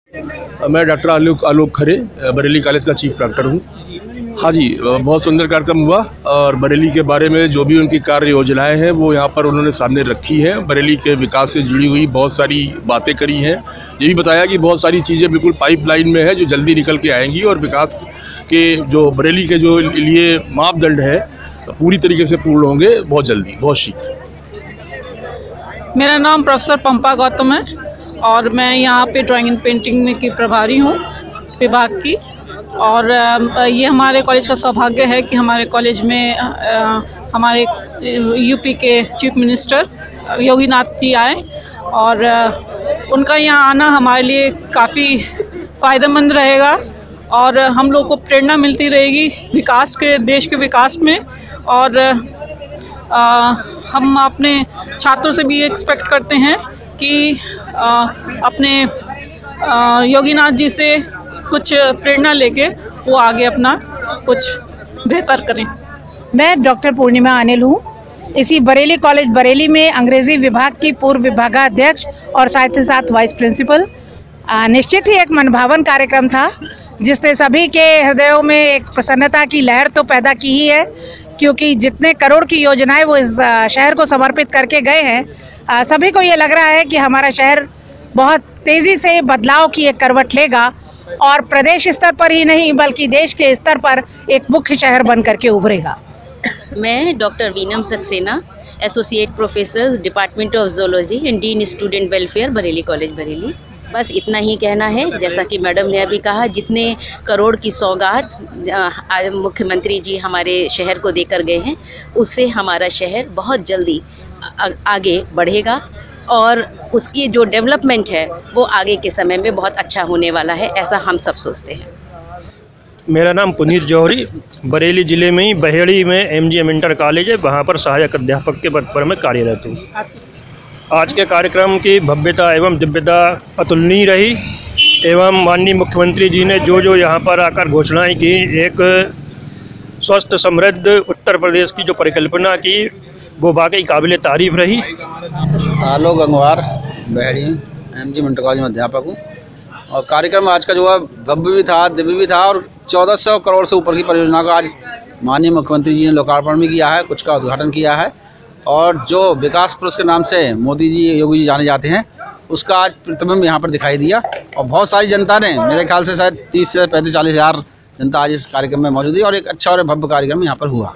मैं doctor Alok Khare, Bareilly college का chief doctor हूँ। हाँ जी, बहुत सुंदर कार्यक्रम हुआ और बरेली के बारे में जो भी उनकी कार्य योजनाएं हैं वो यहाँ पर उन्होंने सामने रखी है। बरेली के विकास से जुड़ी हुई बहुत सारी बातें करी हैं। ये भी बताया कि बहुत सारी चीज़ें बिल्कुल पाइपलाइन में है जो जल्दी निकल के आएंगी और विकास के जो बरेली के जो लिए मापदंड है पूरी तरीके से पूर्ण होंगे बहुत जल्दी, बहुत शीघ्र। मेरा नाम प्रोफेसर पंपा गौतम है और मैं यहाँ पे ड्राइंग एंड पेंटिंग में की प्रभारी हूँ विभाग की। और ये हमारे कॉलेज का सौभाग्य है कि हमारे कॉलेज में हमारे यूपी के चीफ मिनिस्टर योगीनाथ जी आए और उनका यहाँ आना हमारे लिए काफ़ी फ़ायदेमंद रहेगा और हम लोग को प्रेरणा मिलती रहेगी विकास के, देश के विकास में। और हम अपने छात्रों से भी एक्सपेक्ट करते हैं कि अपने योगीनाथ जी से कुछ प्रेरणा लेके वो आगे अपना कुछ बेहतर करें। मैं डॉक्टर पूर्णिमा अनिल हूँ। इसी बरेली कॉलेज बरेली में अंग्रेज़ी विभाग की पूर्व विभागाध्यक्ष और साथ ही साथ वाइस प्रिंसिपल। निश्चित ही एक मनभावन कार्यक्रम था जिसने सभी के हृदयों में एक प्रसन्नता की लहर तो पैदा की ही है, क्योंकि जितने करोड़ की योजनाएं वो इस शहर को समर्पित करके गए हैं, सभी को ये लग रहा है कि हमारा शहर बहुत तेज़ी से बदलाव की एक करवट लेगा और प्रदेश स्तर पर ही नहीं बल्कि देश के स्तर पर एक मुख्य शहर बन करके उभरेगा। मैं doctor Veenam Saxena, associate professor department of zoology and dean student welfare Bareilly college Bareilly. बस इतना ही कहना है, जैसा कि मैडम ने अभी कहा, जितने करोड़ की सौगात मुख्यमंत्री जी हमारे शहर को देकर गए हैं उससे हमारा शहर बहुत जल्दी आगे बढ़ेगा और उसकी जो डेवलपमेंट है वो आगे के समय में बहुत अच्छा होने वाला है, ऐसा हम सब सोचते हैं। मेरा नाम पुनीत जौहरी, बरेली ज़िले में ही बहेड़ी में MGM इंटर कॉलेज है, वहाँ पर सहायक अध्यापक के पद पर मैं कार्यरत हूँ। आज के कार्यक्रम की भव्यता एवं दिव्यता अतुलनीय रही एवं माननीय मुख्यमंत्री जी ने जो यहाँ पर आकर घोषणाएं की, एक स्वस्थ समृद्ध उत्तर प्रदेश की जो परिकल्पना की वो वाकई काबिल तारीफ रही। Alok Gangwar, Baheri MGM inter college में अध्यापक हूँ और कार्यक्रम आज का जो है भव्य भी था, दिव्य भी था और 1400 करोड़ से ऊपर की परियोजना का आज माननीय मुख्यमंत्री जी ने लोकार्पण भी किया है, कुछ का उद्घाटन किया है और जो विकास पुरुष के नाम से मोदी जी, योगी जी जाने जाते हैं, उसका आज प्रतिबिंब यहाँ पर दिखाई दिया। और बहुत सारी जनता ने, मेरे ख्याल से शायद 30 से 35-40 हज़ार जनता आज इस कार्यक्रम में मौजूद है और एक अच्छा और भव्य कार्यक्रम यहाँ पर हुआ।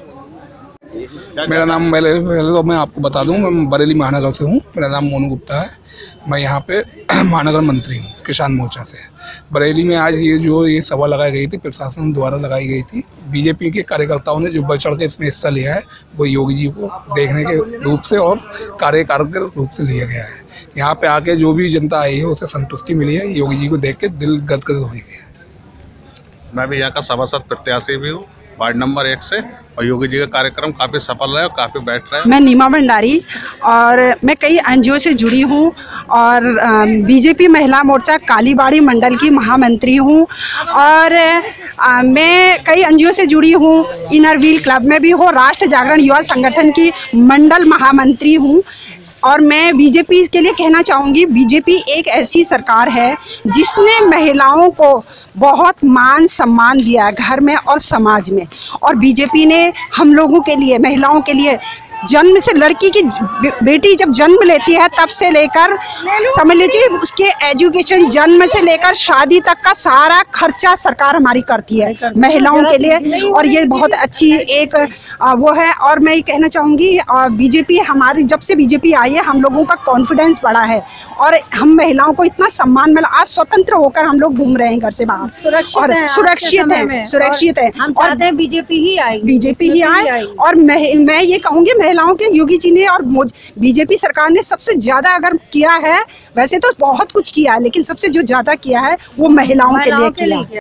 मेरा नाम मैं आपको बता दूं, मैं बरेली महानगर से हूं। मेरा नाम मोनू गुप्ता है। मैं यहाँ पे महानगर मंत्री हूँ किसान मोर्चा से। बरेली में आज ये सभा लगाई गई थी, प्रशासन द्वारा लगाई गई थी। बीजेपी के कार्यकर्ताओं ने जो बढ़ चढ़ के इसमें हिस्सा लिया है वो योगी जी को देखने के रूप से और कार्यकार के रूप से लिया गया है। यहाँ पे आके जो भी जनता आई है उसे संतुष्टि मिली है, योगी जी को देख के दिल गदगद हो गया है। मैं भी यहाँ का सभासद प्रत्याशी भी हूँ वार्ड नंबर 1 से और योगी जी का कार्यक्रम काफ़ी सफल रहा है और काफ़ी बैठ रहा है। मैं नीमा भंडारी और मैं कई NGO से जुड़ी हूँ और बीजेपी महिला मोर्चा कालीबाड़ी मंडल की महामंत्री हूँ और मैं कई NGO से जुड़ी हूँ, इनर व्हील क्लब में भी हूँ, राष्ट्र जागरण युवा संगठन की मंडल महामंत्री हूँ। और मैं बीजेपी के लिए कहना चाहूँगी, बीजेपी एक ऐसी सरकार है जिसने महिलाओं को बहुत मान सम्मान दिया है घर में और समाज में। और बीजेपी ने हम लोगों के लिए, महिलाओं के लिए, जन्म से लड़की की बेटी जब जन्म लेती है तब से लेकर समझ लीजिए उसके एजुकेशन, जन्म से लेकर शादी तक का सारा खर्चा सरकार हमारी करती है महिलाओं के लिए और ये बहुत अच्छी एक वो है। और मैं ये कहना चाहूँगी बीजेपी हमारी, जब से बीजेपी आई है हम लोगों का कॉन्फिडेंस बढ़ा है और हम महिलाओं को इतना सम्मान मिला। आज स्वतंत्र होकर हम लोग घूम रहे हैं घर से बाहर और सुरक्षित है और बीजेपी ही आए, बीजेपी ही आए। और मैं ये कहूँगी महिलाओं के योगी जी ने और बीजेपी सरकार ने सबसे ज़्यादा अगर किया है, वैसे तो बहुत कुछ किया है लेकिन सबसे जो ज़्यादा किया है वो महिलाओं के लिए किया है।